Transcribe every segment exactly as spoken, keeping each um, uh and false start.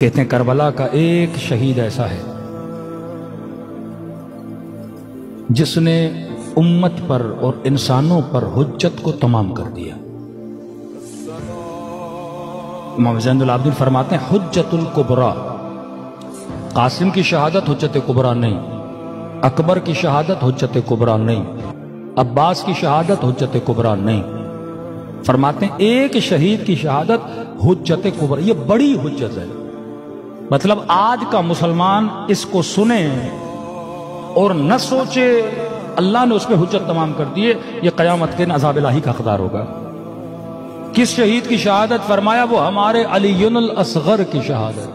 کہتے ہیں کربلا کا ایک شہید ایسا ہے جس نے امت پر اور انسانوں پر حجت کو تمام کر دیا۔ امام زین العابدین فرماتے ہیں حجت الکبریٰ، قاسم کی شہادت حجت کبریٰ نہیں، اکبر کی شہادت حجت کبریٰ نہیں، عباس کی شہادت حجت کبریٰ نہیں، فرماتے ہیں ایک شہید کی شہادت حجت کبریٰ، یہ بڑی حجت ہے۔ مطلب آج کا مسلمان اس کو سنے اور نہ سوچے اللہ نے اس پہ حجت تمام کر دیے، یہ قیامت کے عذاب الہی کا حقدار ہوگا۔ کس شہید کی شہادت؟ فرمایا وہ ہمارے علی الاصغر کی شہادت۔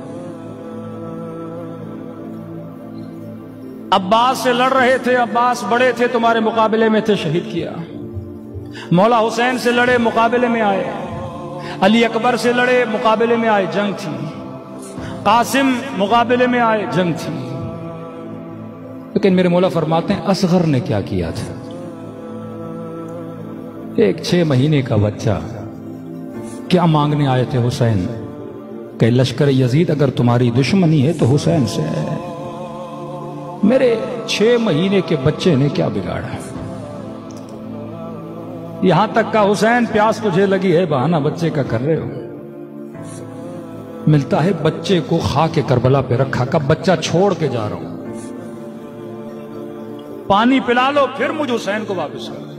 عباس سے لڑ رہے تھے، عباس بڑے تھے، تمہارے مقابلے میں تھے، شہید کیا۔ مولا حسین سے لڑے، مقابلے میں آئے۔ علی اکبر سے لڑے، مقابلے میں آئے، جنگ تھی۔ قاسم مقابلے میں آئے، جنگ تھی۔ لیکن میرے مولا فرماتے ہیں اصغر نے کیا کیا تھا؟ ایک چھ مہینے کا بچہ کیا مانگنے آئے تھے حسین کہ لشکر یزید اگر تمہاری دشمنی ہے تو حسین سے ہے۔ میرے چھ مہینے کے بچے نے کیا بگاڑا؟ یہاں تک کا حسین پیاس تجھے لگی ہے، بہانہ بچے کا کر رہے ہو۔ ملتا ہے بچے کو خاک کربلا پہ رکھا، کا بچہ چھوڑ کے جا رہا ہوں، پانی پلا لو پھر مجھ حسین کو واپس کر۔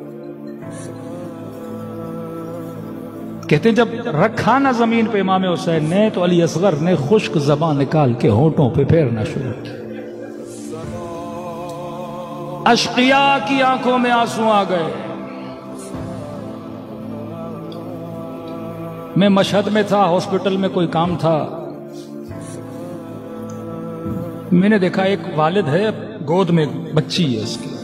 کہتے ہیں جب رکھا نا زمین پہ امام حسین نے تو علی اصغر نے خشک زبان نکال کے ہونٹوں پہ پھیرنا شروع کیا۔ اشقیاء کی آنکھوں میں آنسو آ گئے۔ میں مشہد میں تھا، ہاسپٹل میں کوئی کام تھا، میں نے دیکھا ایک والد ہے، گود میں بچی ہے اس کی،